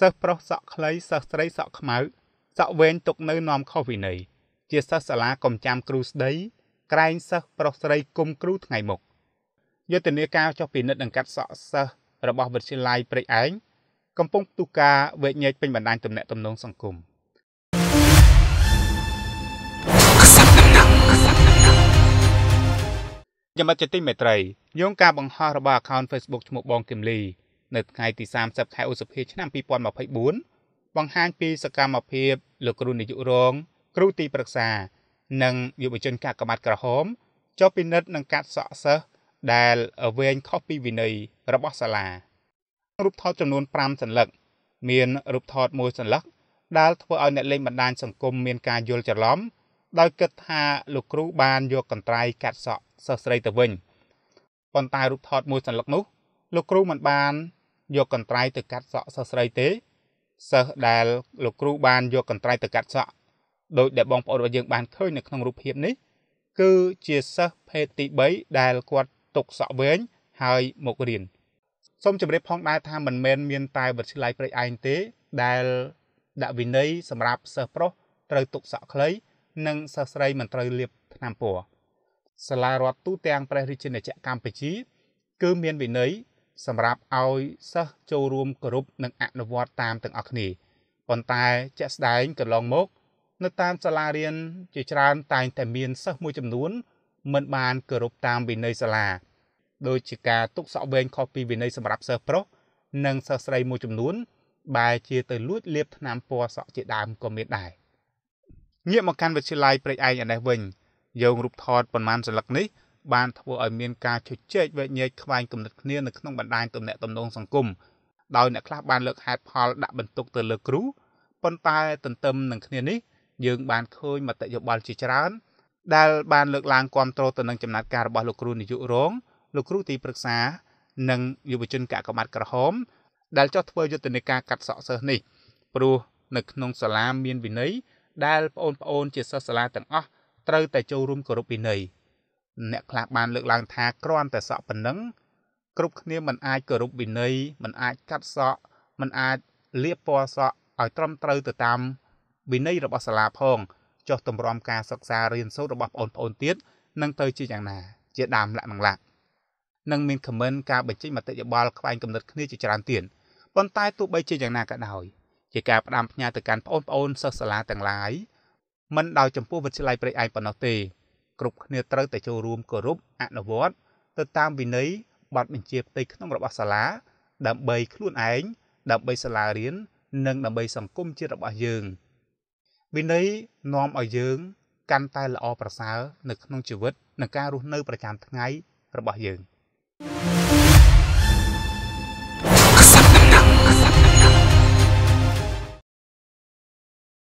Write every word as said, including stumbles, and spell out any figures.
សិស្សប្រុសសក់ខ្លីសិស្សស្រីសក់ខ្មៅសក់វែងទុកនៅនាំខុសវិន័យជាសិស្សសាលាកុំចាំគ្រូស្ដីក្រែងសិស្សប្រុសស្រីគុំគ្រូថ្ងៃមុខយុទ្ធនាការចុះពិនិត្យនិងកាត់សក់សិស្សរបស់វិទ្យាល័យព្រៃឯងកំពុងផ្ទុះការវែកញែកពេញបណ្ដាញទំនាក់ទំនងសង្គមយមតិទីមេត្រីយោងការបង្ហោះរបស់ account Facebook ឈ្មោះបងគឹមលីនៅថ្ងៃទីសាមសិបខែឧសភាឆ្នាំពីរពាន់ម្ភៃបួនបង្ហាញពីសកម្មភាពលោកគ្រូនាយករងគ្រូទីប្រឹក្សានិងយុវជនកាកបាទក្រហមចុះពិនិត្យនិងកាត់សក់សិស្សដែលវែងខុសពីវិន័យរបស់សាលារូបថតចំនួនប្រាំសន្លឹកមានរូបថតមួយសន្លឹកដែលធ្វើឲ្យអ្នកលេងបណ្ដាញសង្គមមានការយល់ច្រឡំដោយគិតថាលោកគ្រូបានយកកន្ត្រៃកាត់សក់សិស្សស្រីទៅវិញប៉ុន្តែរូបថតមួយសន្លឹកនោះលោកគ្រូមិនបានយកកន្ត្រៃទៅកាត់សក់សិស្សស្រីទេសិស្សដែលលោកគ្រូបានយកកន្ត្រៃទៅកាត់សក់ដោយដែលបងប្អូនរបស់យើងបានឃើញនៅក្នុងរូបភាពនេះគឺជាសិស្សភេទទីបីដែលគាត់ទុកសក់វែងហើយមករៀនសូមជម្រាបផងដែរថាមិនមែនមានតែវិទ្យាល័យព្រៃឯងទេដែលដាក់វិន័យសម្រាប់សិស្សប្រុសត្រូវទុកសក់ខ្លីនិងសិស្សស្រីមិនត្រូវលាបថ្នាំពណ៌សាលារដ្ឋទូទាំងព្រះរាជាណាចក្រកម្ពុជាគឺមានវិន័យសម្រាប់ឲ្យសិស្សចូលរួមគោរពនិងអនុវត្តតាមទាំងអស់គ្នាប៉ុន្តែជាក់ស្ដែងកន្លងមកនៅតាមសាលារៀនជាច្រើនតែងតែមានសិស្សមួយចំនួនមិនបានគោរពតាមវិន័យសាលាដោយជាការទុកសក់វែងខុសពីវិន័យសម្រាប់សិស្សប្រុសនិងសិស្សស្រីមួយចំនួនបែរជាទៅលួចលាបថ្នាំពណ៌សក់ជាដើមក៏មានដែរងាកមកកាន់វិទ្យាល័យព្រៃឯងឯនេះវិញយករូបថតប៉ុន្មានសន្លឹកនេះបានធ្វើឲ្យមានការជជែកវែកញែកខ្វែងគំនិតគ្នានៅក្នុងបណ្ដាញទំនាក់ទំនងសង្គមដោយអ្នកខ្លះបានលើកហេតុផលដាក់បន្ទុកទៅលើគ្រូប៉ុន្តែទន្ទឹមនឹងគ្នានេះយើងបានឃើញមតិយោបល់ជាច្រើនដែលបានលើកឡើងគាំទ្រទៅនឹងចំណាត់ការរបស់លោកគ្រូនាយករងលោកគ្រូទីប្រឹក្សានិងយុវជនកាកបាទក្រហមដែលចោះធ្វើយុទ្ធនាការកាត់សក់សិស្សនេះព្រោះនៅក្នុងសាលាមានវិន័យដែលបងប្អូនជាសិស្សសាលាទាំងអស់ត្រូវតែចូលរួមគោរពវិន័យអ្នកខ្លះបានលើកឡើងថាគ្រាន់តែសក់ប៉ុណ្ណឹងគ្រប់គ្នាមិនអាចគោរពវិន័យមិនអាចកាត់សក់មិនអាចលាបពណ៌សក់ឲ្យត្រឹមត្រូវទៅតាមវិន័យរបស់សាលាផងចុះតម្រាំការសិក្សារៀនសូត្ររបស់បងប្អូនទៀតនឹងទៅជាយ៉ាងណាជាដើមលក្ខណៈឡានឹងមានខមមិនការបញ្ចេញមតិយោបល់ខ្វែងគំនិតគ្នាជាច្រើនទៀតប៉ុន្តែទោះបីជាយ៉ាងណាក៏ដោយជាការផ្ដាំផ្ញើទៅកាន់បងប្អូនសិស្សសាលាទាំងឡាយមិនដោយចំពោះវិទ្យាល័យព្រៃឯងប៉ុណ្ណោះទេគ្រប់គ្នាត្រូវតែចូលរួមគោរពអនុវត្តទៅតាមវិន័យបទបញ្ជាផ្ទៃក្នុងរបស់សាលាដើម្បីខ្លួនឯងដើម្បីសាលារៀននិងដើម្បីសង្គមជាតិរបស់យើងវិន័យនាំឲ្យយើងកាន់តែល្អប្រសើរនៅក្នុងជីវិតនិងការរស់នៅប្រចាំថ្ងៃរបស់យើង